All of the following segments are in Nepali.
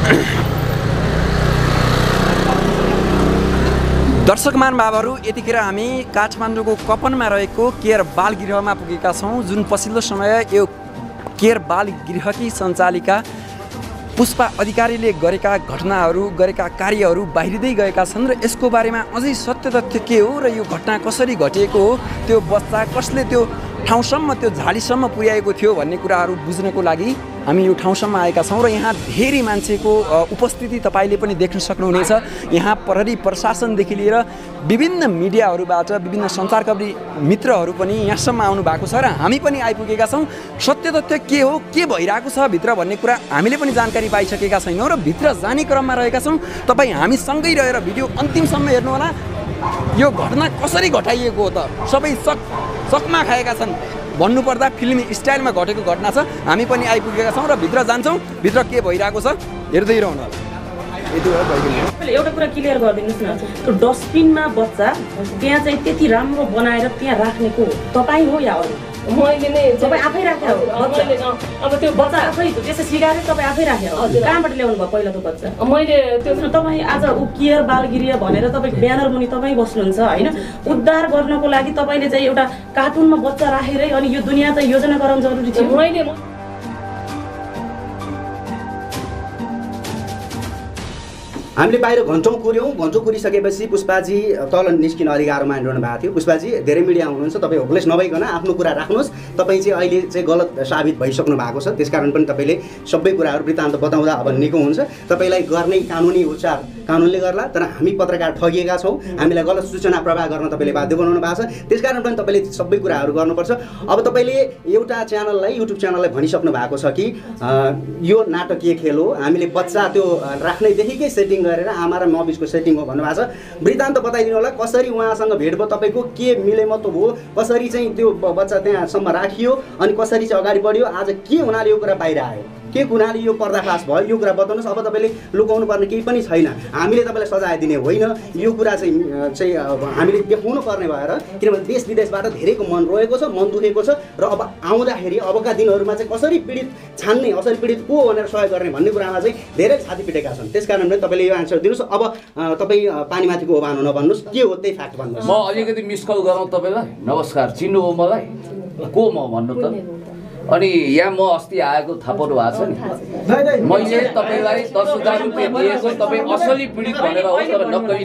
दर्शक महानुभावहरू, यतिखेर हामी काठमाडौँको कपनमा रहेको केयर बाल गृहमा पुगेका छौँ, जुन पछिल्लो समय यो केयर बाल गृहकी सञ्चालिका पुष्पा अधिकारीले गरेका घटनाहरू, गरेका कार्यहरू बाहिरिँदै गएका छन् र यसको बारेमा अझै सत्य तथ्य के हो र यो घटना कसरी घटिएको हो, त्यो बच्चा कसले त्यो ठाउँसम्म, त्यो झाडीसम्म पुर्याएको थियो भन्ने कुराहरू बुझ्नको लागि हामी यो ठाउँसम्म आएका छौँ र यहाँ धेरै मान्छेको उपस्थिति तपाईँले पनि देख्न सक्नुहुनेछ। यहाँ प्रहरी प्रशासनदेखि लिएर विभिन्न मिडियाहरूबाट विभिन्न सञ्चारकर्मी मित्रहरू पनि यहाँसम्म आउनु भएको छ र हामी पनि आइपुगेका छौँ। सत्य तथ्य के हो, के भइरहेको छ भित्र भन्ने कुरा हामीले पनि जानकारी पाइसकेका छैनौँ र भित्र जाने क्रममा रहेका छौँ। तपाईँ हामीसँगै रहेर भिडियो अन्तिमसम्म हेर्नुहोला। यो घटना कसरी घटाइएको हो त सबै सकमा खाएका छन् भन्नुपर्दा फिल्मी स्टाइलमा घटेको घटना छ। हामी पनि आइपुगेका छौँ र भित्र जान्छौँ, भित्र के भइरहेको छ हेर्दै रहनु होला। एउटा कुरा क्लियर गरिदिनुहोस् न, त्यो डस्टबिनमा बच्चा त्यहाँ चाहिँ त्यति राम्रो बनाएर त्यहाँ राख्नेको तपाईँ हो या अरू? मैले नै तपाईँ आफै राखेर हो? अब त्यो बच्चा आफै त्यसै सिकाएर तपाईँ आफै राखेर हो? कहाँबाट ल्याउनु भयो पहिला त्यो बच्चा? मैले त्यो तपाईँ आज केयर बालगृह भनेर तपाईँ ब्यानर मुनि तपाईँ बस्नुहुन्छ होइन? उद्धार गर्नको लागि तपाईँले चाहिँ एउटा कार्टुनमा बच्चा राखेरै अनि यो दुनियाँ चाहिँ योजना गराउनु जरुरी थियो। मैले हामीले बाहिर घन्टौँ कुरिसकेपछि पुष्पाजी तल निस्किन अलि गाह्रो मानिरहनु भएको थियो। पुष्पाजी धेरै मिडिया हुनुहुन्छ, तपाईँ होपलेस नभइकन आफ्नो कुरा राख्नुहोस्। तपाईँ चाहिँ अहिले चाहिँ गलत साबित भइसक्नु भएको छ, त्यसकारण पनि तपाईँले सबै कुराहरू वृत्तान्त बताउँदा अब निको हुन्छ। तपाईँलाई गर्ने कानुनी उपचार कानुनले गर्ला, तर हामी पत्रकार ठगिएका छौँ, हामीलाई गलत सूचना प्रवाह गर्न तपाईँले बाध्य बनाउनु भएको छ, त्यसकारण पनि तपाईँले सबै कुराहरू गर्नुपर्छ। अब तपाईँले एउटा च्यानललाई, युट्युब च्यानललाई भनिसक्नु भएको छ कि यो नाटकीय खेल हो, हामीले बच्चा त्यो राख्नैदेखिकै सेटिङ गरेर आमा र मबिसको सेटिङ हो भन्नुभएको छ। वृत्तान्त बताइदिनु होला, कसरी उहाँसँग भेट भयो, तपाईँको के मिलेमतो भयो, कसरी चाहिँ त्यो बच्चा त्यहाँसम्म राखियो अनि कसरी चाहिँ अगाडि बढ्यो, आज के हुनाले यो कुरा बाहिर आयो, के हुनाले यो पर्दाफास भयो, यो कुरा बताउनुहोस्। अब तपाईँले लुकाउनु पर्ने केही पनि छैन, हामीले तपाईँलाई सजाय दिने होइन, यो कुरा चाहिँ हामीले देखाउनु पर्ने भएर, किनभने देश विदेशबाट धेरैको मन रोएको छ, मन दुखेको छ र अब आउँदाखेरि अबका दिनहरूमा चाहिँ कसरी पीडित छान्ने, कसरी पीडित को भनेर सहयोग गर्ने भन्ने कुरामा चाहिँ धेरै छाती पिटेका छन्। त्यसकारण पनि तपाईँले यो आन्सर दिनुहोस्। अब तपाईँ पानीमाथिको ओभानो नभन्नुहोस्, के हो त्यही फ्याक्ट भन्नुहोस्। म अलिकति मिस कल गरौँ तपाईँलाई। नमस्कार, चिन्नु हो मलाई? को म भन्नु त? अनि यहाँ म अस्ति आएको थाहा पाउनु भएको छ नि, मैले तपाईँलाई 10,000 रुपियाँ दिएको, तपाईँ असली पीडित भनेर हो तर नक्कली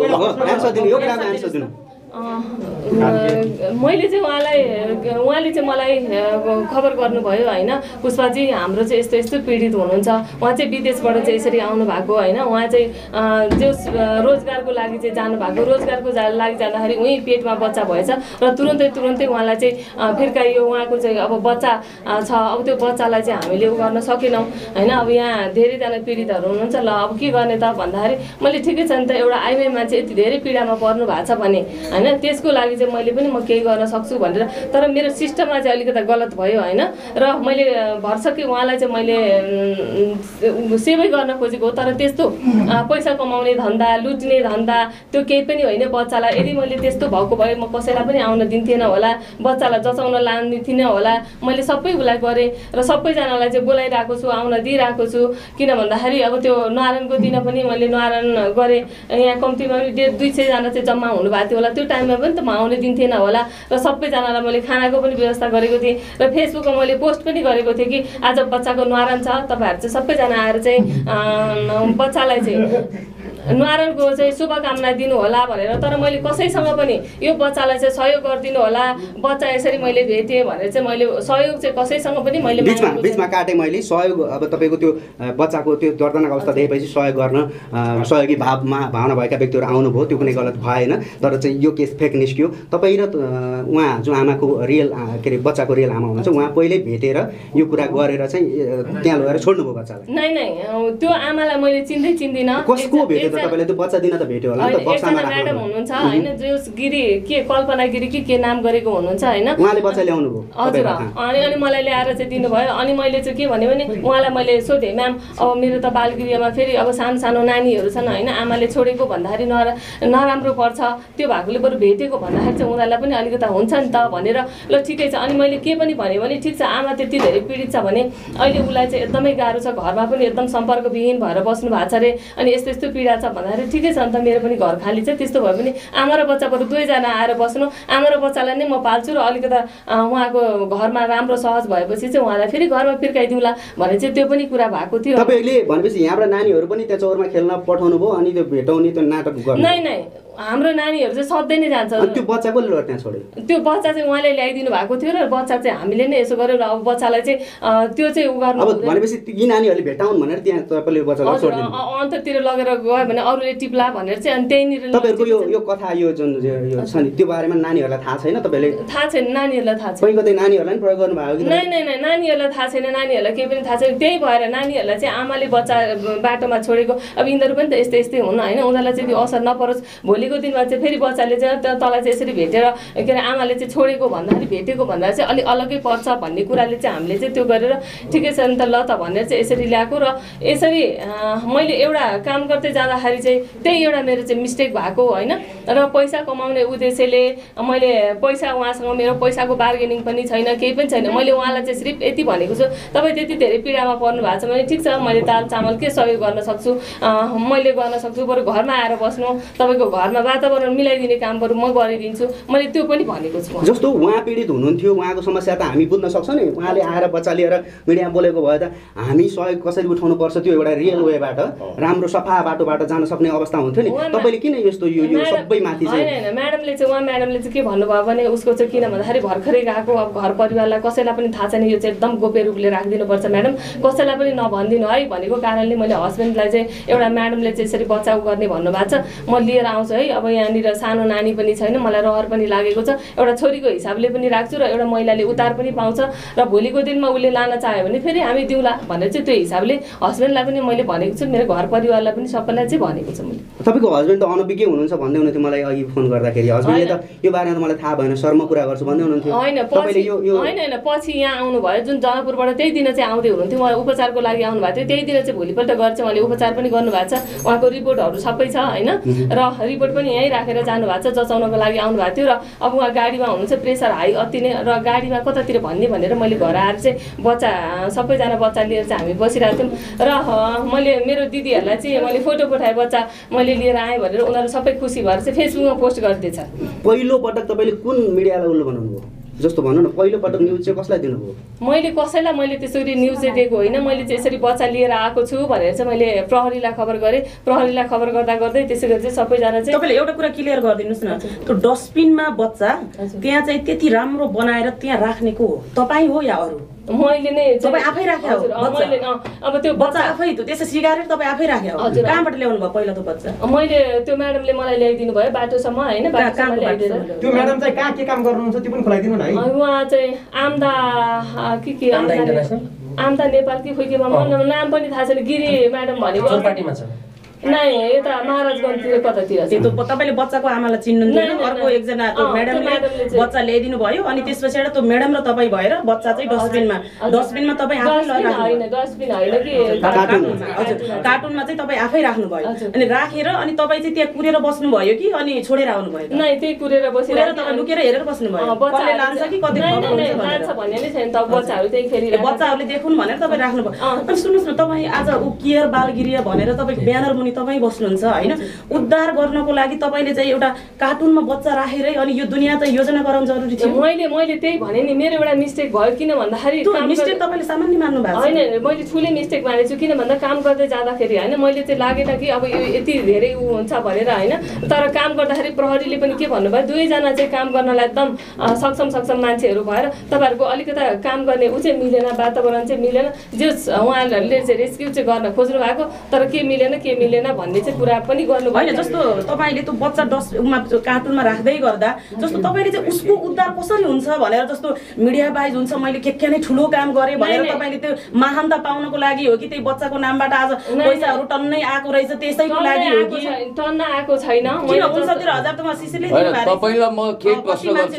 मैले चाहिँ उहाँले चाहिँ मलाई खबर गर्नुभयो होइन, पुष्पाजी हाम्रो चाहिँ यस्तो यस्तो पीडित हुनुहुन्छ, उहाँ चाहिँ विदेशबाट चाहिँ यसरी आउनु भएको होइन, उहाँ चाहिँ जो रोजगारको लागि चाहिँ जानुभएको, रोजगारको लागि जाँदाखेरि उहीँ पेटमा बच्चा भएछ र तुरुन्तै उहाँलाई चाहिँ फिर्काइयो। उहाँको चाहिँ अब बच्चा छ, अब त्यो बच्चालाई चाहिँ हामीले उ गर्न सकेनौँ होइन। अब यहाँ धेरैजना पीडितहरू हुनुहुन्छ, ल अब के गर्ने त भन्दाखेरि मैले ठिकै छ नि त, एउटा आइमाई मान्छे यति धेरै पीडामा पर्नु भएको छ भने होइन, त्यसको लागि चाहिँ मैले पनि म केही गर्न सक्छु भनेर, तर मेरो सिस्टममा चाहिँ अलिकति गलत भयो होइन। र मैले भरसकी उहाँलाई चाहिँ मैले सेवै गर्न खोजेको हो, तर त्यस्तो पैसा कमाउने धन्दा, लुट्ने धन्दा त्यो केही पनि होइन। बच्चालाई यदि मैले त्यस्तो भएको भए म कसैलाई पनि आउन दिन्थेन होला, बच्चालाई जचाउन लाने थिइनँ होला। मैले सबै उसलाई गरेँ र सबैजनालाई चाहिँ बोलाइरहेको छु, आउन दिइरहेको छु। किन भन्दाखेरि अब त्यो न्वारानको दिन पनि मैले न्वारान गरेँ, यहाँ कम्तीमा पनि 150-200 जना चाहिँ जम्मा हुनुभएको थियो होला, त्यो टाइममा पनि त म आउन दिन्थेन होला। र सबैजनालाई मैले खानाको पनि व्यवस्था गरेको थिएँ र फेसबुकमा मैले पोस्ट पनि गरेको थिएँ कि आज बच्चाको न्वारान छ, तपाईँहरू चाहिँ सबैजना आएर चाहिँ बच्चालाई चाहिँ न्वारानको चाहिँ शुभकामना दिनु होला भनेर। तर मैले कसैसँग पनि यो बच्चालाई चाहिँ सहयोग गरिदिनु होला, बच्चा यसरी मैले भेटेँ भनेर चाहिँ मैले सहयोग चाहिँ कसैसँग पनि मैले बिचमा काटेँ मैले सहयोग। अब तपाईँको त्यो बच्चाको त्यो दर्दनाक अवस्था देखेपछि सहयोग गर्न सहयोगी भावना भएका व्यक्तिहरू आउनुभयो, त्यो कुनै गलत भएन। तर चाहिँ यो केस फेक निस्क्यो। तपाईँ र उहाँ जो आमाको रियल के अरे बच्चाको रियल आमा हुनुहुन्छ, उहाँ पहिल्यै भेटेर यो कुरा गरेर चाहिँ त्यहाँ लगेर छोड्नुभयो बच्चालाई? नै त्यो आमालाई मैले चिन्दिनँ। कसको भेटेँ भनेको तपाईँले त्यो बच्चा दिन त भेट्यो होला नि त बक्सामा एकजना म्याडम हुनुहुन्छ हैन जो गिरी के कल्पना गिरी के नाम गरेको हुनुहुन्छ हैन उहाँले बच्चा ल्याउनु भयो हजुर अनि मलाई ल्याएर चाहिँ दिनुभयो अनि मैले चाहिँ के भने उहाँलाई मैले सोधेँ म्याम अब मेरो त बालगृहमा फेरि अब सानो सानो नानीहरू छन् हैन आमाले छोडेको भन्दाखेरि नराम्रो पर्छ त्यो भएकोले बरु भेटेको भन्दाखेरि चाहिँ उनीहरूलाई पनि अलिकति हुन्छ नि त भनेर ल ठिकै छ अनि मैले के पनि भने ठिक छ आमा त्यति धेरै पीडित छ भने अहिले उसलाई चाहिँ एकदमै गाह्रो छ घरमा पनि एकदम सम्पर्कविहीन भएर बस्नु भएको छ अरे अनि यस्तो यस्तो पीडा छ भन्दाखेरि ठिकै छ नि त मेरो पनि घर खाली छ त्यस्तो भए पनि आमा र बच्चा बरु दुवैजना आएर बस्नु आमा र बच्चालाई नै म पाल्छु र अलिकति उहाँको घरमा राम्रो सहज भएपछि चाहिँ उहाँलाई फेरि घरमा फिर्काइदिउँला भने चाहिँ त्यो पनि कुरा भएको थियो तपाईँले भनेपछि यहाँबाट नानीहरू पनि त्यहाँ चौरमा खेल्न पठाउनु भयो अनि त्यो भेटाउने त्यो नाटक गर्नु नै हाम्रो नानीहरू चाहिँ सधैँ नै जान्छ त्यो बच्चा कसले लगेर त्यहाँ छोड्यो त्यो बच्चा चाहिँ उहाँले ल्याइदिनु भएको थियो र बच्चा चाहिँ हामीले नै यसो गर्यो र अब बच्चालाई चाहिँ त्यो चाहिँ उ गर्नु अब भनेपछि यी नानीहरूले भेटाउन् भनेर त्यहाँ तपाईँले बच्चालाई छोड्दिनु अन्ततिर लगेर गयो भने अरूले टिप्ला भनेर चाहिँ अनि त्यहीँनिर तपाईँहरूको यो कथा यो जुन यो छ नि त्यो बारेमा नानीहरूलाई थाहा छैन तपाईँले थाहा छैन नानीहरूलाई थाहा छैन कोही कतै नानीहरूलाई पनि प्रयोग गर्नुभएको कि नै नानीहरूलाई थाहा छैन नानीहरूलाई केही पनि थाहा छैन त्यही भएर नानीहरूलाई चाहिँ आमाले बच्चा बाटोमा छोडेको अब यिनीहरू पनि त यस्तै यस्तै हुन् होइन उनीहरूलाई चाहिँ त्यो असर नपरोस् भोलिको दिनमा चाहिँ फेरि बच्चाले चाहिँ तँलाई चाहिँ यसरी भेटेर के अरे आमाले चाहिँ छोडेको भन्दाखेरि भेटेको भन्दा चाहिँ अलिक अलग्गै पर्छ भन्ने कुराले चाहिँ हामीले चाहिँ त्यो गरेर ठिकै छ नि त ल त भनेर चाहिँ यसरी ल्याएको र यसरी मैले एउटा काम गर्दै जाँदाखेरि चाहिँ त्यही एउटा मेरो चाहिँ मिस्टेक भएको होइन र पैसा कमाउने उद्देश्यले मैले पैसा उहाँसँग मेरो पैसाको बार्गेनिङ पनि छैन केही पनि छैन मैले उहाँलाई चाहिँ सिर्फ यति भनेको छु तपाईँ त्यति धेरै पीडामा पर्नु भएको छ भने ठिक छ मैले दाल चामल के सहयोग गर्न सक्छु मैले गर्न सक्छु बरु घरमा आएर बस्नु तपाईँको घरमा वातावरण मिलाइदिने काम बरु म गरिदिन्छु मैले त्यो पनि भनेको छु जस्तो उहाँ पीडित हुनुहुन्थ्यो उहाँको समस्या त हामी बुझ्न सक्छौँ नि उहाँले आएर बच्चा लिएर मिडियामा बोलेको भए त हामी सहयोग कसरी उठाउनु पर्छ त्यो एउटा रियल वेबाट राम्रो सफा बाटोबाट जान सक्ने अवस्था हुन्थ्यो नि तपाईँले किन यस्तो यो सबै माथि चाहिँ होइन म्याडमले चाहिँ के भन्नुभयो भने उसको चाहिँ किन भन्दाखेरि भर्खरै गएको अब घर परिवारलाई कसैलाई पनि थाहा छैन यो चाहिँ एकदम गोप्य रूपले राखिदिनुपर्छ म्याडम कसैलाई पनि नभनिदिनु है भनेको कारणले मैले हस्बेन्डलाई चाहिँ एउटा म्याडमले चाहिँ यसरी बचाउ गर्ने भन्नुभएको छ म लिएर आउँछु है अब यहाँनिर सानो नानी पनि छैन मलाई रहर पनि लागेको छ एउटा छोरीको हिसाबले पनि राख्छु र एउटा महिलाले उतार पनि पाउँछ र भोलिको दिनमा उसले लान चाह्यो भने फेरि हामी दिउँला भनेर चाहिँ त्यो हिसाबले हस्बेन्डलाई पनि मैले भनेको छु मेरो घर परिवारलाई पनि सबैलाई चाहिँ भनेको छु मैले तपाईँको हस्बेन्ड त अनभिज्ञ हुनुहुन्छ भन्दै हुनुहुन्थ्यो मलाई अघि फोन गर्दाखेरि हस्बेन्डले त यो बारेमा त मलाई थाहा भएन सर म कुरा गर्छु भन्दै हुनुहुन्थ्यो होइन पछि यहाँ आउनुभयो जुन जनकपुरबाट त्यही दिन चाहिँ आउँदै हुनुहुन्थ्यो उहाँ उपचारको लागि आउनुभएको थियो त्यही दिन चाहिँ भोलिपल्ट गएर चाहिँ उहाँले उपचार पनि गर्नुभएको छ उहाँको रिपोर्टहरू सबै छ होइन र रिपोर्ट पनि यहीँ राखेर जानुभएको छ जचाउनको लागि आउनुभएको थियो र अब उहाँ गाडीमा हुनुहुन्छ प्रेसर हाई अति नै र गाडीमा कतातिर भन्ने भनेर मैले घर आएर चाहिँ बच्चा सबैजना बच्चा लिएर चाहिँ हामी बसिरहेको थियौँ र मैले मेरो दिदीहरूलाई चाहिँ मैले फोटो पठाएँ बच्चा मैले लिएर आएँ भनेर उनीहरू सबै खुसी भएर चाहिँ फेसबुकमा पोस्ट गरिदिएछ पहिलो पटक तपाईँले कुन मिडियालाई उल्लु बनाउनुभयो जस्तो भन्नु न पहिलो पटक न्युज चाहिँ कसलाई दिनुभयो मैले कसैलाई मैले त्यसरी न्युज चाहिँ दिएको होइन मैले चाहिँ यसरी बच्चा लिएर आएको छु भनेर चाहिँ मैले प्रहरीलाई खबर गरेँ प्रहरीलाई खबर गर्दा गर्दै त्यसै गरी चाहिँ सबैजना चाहिँ तपाईँले एउटा कुरा क्लियर गरिदिनुहोस् न त्यो डस्टबिनमा बच्चा त्यहाँ चाहिँ त्यति राम्रो बनाएर त्यहाँ राख्नेको हो तपाईँ हो या अरू मैले नै तपाईँ आफै राखे हो मैले अब त्यो बच्चा आफै त्यसै सिगारेट तपाईँ आफै राखे हो कहाँबाट ल्याउनु भयो पहिला त बच्चा मैले त्यो म्याडमले मलाई ल्याइदिनु भयो बाटोसम्म होइन बाटोसम्म ल्याइदिएर त्यो म्याडम चाहिँ कहाँ के काम गर्नुहुन्छ त्यो पनि खुलाइदिनु न है उहाँ चाहिँ आम्दा के आम्दा नेपाल कि खोइकेमा मलाई नाम पनि थाहा छैन गिरी म्याडम भनेको पार्टीमा छ नै यता महाराजगञ्जतिर कतातिर त्यो तपाईँले बच्चाको आमालाई चिन्नुहुन्थेन अर्को एकजना त्यो म्याडमले बच्चा ल्याइदिनु भयो अनि त्यसपछि त्यो म्याडम र तपाईँ भएर बच्चा चाहिँ डस्टबिनमा तपाईँ डस्टबिन होइन कि कार्टुनमा चाहिँ तपाईँ आफै राख्नुभयो अनि राखेर अनि तपाईँ चाहिँ त्यहाँ कुरेर बस्नुभयो कि अनि छोडेर आउनुभयो नै त्यही कुरेर बसेर तपाईँ लुकेर हेरेर बस्नुभयो बच्चाले लान्छ कि कति लान्छ भन्ने नै छैन त बच्चाहरू त्यही फेरि बच्चाहरूले देखुन् भनेर तपाईँ राख्नुभयो अनि सुन्नुहोस् न तपाईँ आज केयर बालगृह भनेर तपाईँ ब्यानर मुनि तपाईँ बस्नुहुन्छ होइन उद्धार गर्नको लागि तपाईँले चाहिँ एउटा कार्टुनमा बच्चा राखेरै अनि यो दुनियाँ चाहिँ योजना गराउन जरुरी थियो मैले त्यही भने नि मेरो एउटा मिस्टेक भयो किन भन्दाखेरि मिस्टेक तपाईँले सामान्य मान्नु भएको होइन मैले ठुलै मिस्टेक मानेको छु किन भन्दा काम गर्दै जाँदाखेरि होइन मैले चाहिँ लागेन कि अब यो यति धेरै ऊ हुन्छ भनेर होइन तर काम गर्दाखेरि प्रहरीले पनि के भन्नुभयो दुवैजना चाहिँ काम गर्नलाई एकदम सक्षम मान्छेहरू भएर तपाईँहरूको अलिकता काम गर्ने ऊ चाहिँ मिलेन वातावरण चाहिँ मिलेन जे उहाँहरूले चाहिँ रेस्क्यु चाहिँ गर्न खोज्नु भएको तर के मिलेन गरेन भन्ने चाहिँ कुरा पनि गर्नु होइन। जस्तो तपाईँले त्यो बच्चा डस्टमा कार्टुनमा राख्दै गर्दा जस्तो तपाईँले चाहिँ उसको उद्धार कसरी हुन्छ भनेर जस्तो मिडिया बाइज हुन्छ मैले के नै ठुलो काम गरेँ भनेर तपाईँले त्यो महानता पाउनको लागि हो कि त्यही बच्चाको नामबाट आज पैसाहरू टन्नै आएको रहेछ त्यसैको लागि हो कि? टन्न आएको छैन। किन 69,000 त म सिसीले तपाईलाई म के प्रश्न गर्छु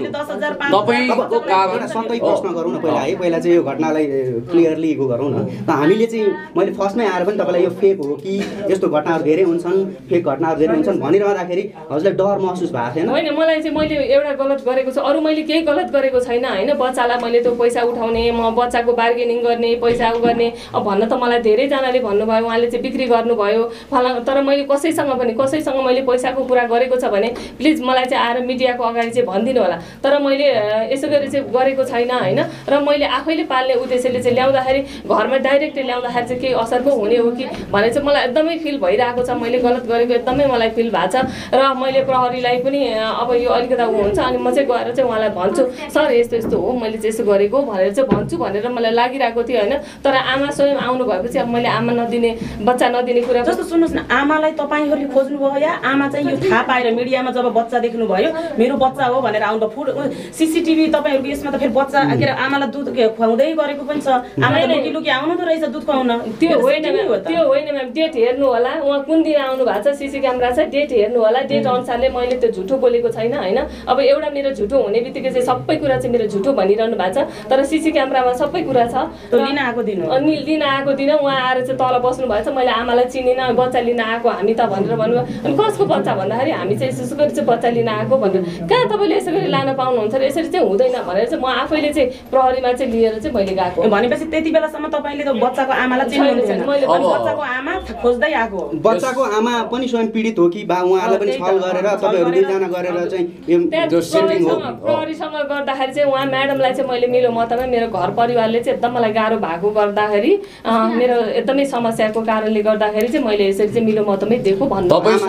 तपाईको कारण सबै प्रश्न गरौँ न पहिला है। पहिला चाहिँ यो घटनालाई क्लियरली गरौँ न। त हामीले चाहिँ मैले फर्स्टमै आएर पनि तपाईँलाई यो फेक हो कि यस्तो घटनाहरू धेरै हुन्छन्, फेक घटनाहरू धेरै हुन्छन् भनिरहँदाखेरि हजुरलाई डर महसुस भएको थिएन? होइन, मलाई चाहिँ मैले एउटा गलत गरेको छु, अरू मैले केही गलत गरेको छैन होइन। बच्चालाई मैले त्यो पैसा उठाउने, म बच्चाको बार्गेनिङ गर्ने, पैसा गर्ने अब भन्न त मलाई धेरैजनाले भन्नुभयो उहाँले चाहिँ बिक्री गर्नुभयो फला, तर मैले कसैसँग मैले पैसाको कुरा गरेको छ भने प्लिज मलाई चाहिँ आएर मिडियाको अगाडि चाहिँ भनिदिनु होला। तर मैले यसो गरी चाहिँ गरेको छैन होइन। र मैले आफैले पाल्ने उद्देश्यले चाहिँ ल्याउँदाखेरि घरमा डाइरेक्ट ल्याउँदाखेरि चाहिँ केही असर पो हुने हो कि भने चाहिँ मलाई एकदमै फिल भइरहेको छ। मैले गलत गरेको एकदमै मलाई फिल भएको छ र मैले प्रहरीलाई पनि अब यो अलिकता हुन्छ अनि म चाहिँ गएर चाहिँ उहाँलाई भन्छु सर यस्तो यस्तो हो मैले चाहिँ यसो गरेको भनेर चाहिँ भन्छु भनेर मलाई लागिरहेको थियो होइन। तर आमा स्वयं आउनु भएपछि अब मैले आमा नदिने बच्चा नदिने कुरा जस्तो सुन्नुहोस् न, आमालाई तपाईँहरूले खोज्नुभयो या आमा चाहिँ यो थाहा पाएर मिडियामा जब बच्चा देख्नुभयो मेरो बच्चा हो भनेर आउनु फुड सिसिटिभी तपाईँहरूको यसमा त फेरि बच्चा के अरे आमालाई दुध खुवाउँदै गरेको पनि छ। आमा लुकी लुकी आउनु त रहेछ दुध खुवाउन। त्यो होइन म्याम, डेट हेर्नु होला उहाँ कुन दिन आउनु भएको छ, सिसी क्यामेरा छ, डेट हेर्नु होला। डेट अनुसारले मैले त्यो झुटो बोलेको छैन होइन। अब एउटा मेरो झुटो हुने बित्तिकै चाहिँ सबै कुरा चाहिँ मेरो झुटो भनिरहनु भएको छ, तर सिसी क्यामेरामा सबै कुरा छ। लिन आएको दिन अनि लिन आएको दिन उहाँ आएर चाहिँ तल बस्नु भएछ, मैले आमालाई चिनिनँ, बच्चा लिन आएको हामी त भनेर भन्नुभयो। अनि कसको बच्चा भन्दाखेरि हामी चाहिँ यसो गरी चाहिँ बच्चा लिन आएको भनेर, कहाँ तपाईँले यसो गरी लान पाउनुहुन्छ र यसरी चाहिँ हुँदैन भनेर चाहिँ म आफैले चाहिँ प्रहरीमा चाहिँ लिएर चाहिँ मैले गएको। भनेपछि त्यति बेलासम्म तपाईँले त बच्चाको आमालाई चिन्नुहुन्थेन, बच्चाको आमा खोज्दै आएको। बच्चाको आमा पनि स्वयं पीडित हो कि बा उहाँलाई पनि छल गरेर तपाईँहरू दुईजना गरेर चाहिँ यो सेटिङ हो? प्रहरीसँग गर्दाखेरि चाहिँ उहाँ म्याडमलाई चाहिँ मैले मिलो मतमा मेरो घर परिवारले चाहिँ एकदम मलाई गाह्रो भएको गर्दाखेरि मेरो एकदमै समस्याको कारणले गर्दाखेरि चाहिँ मैले यसरी चाहिँ मिलो मतमै दिएको भन्नु।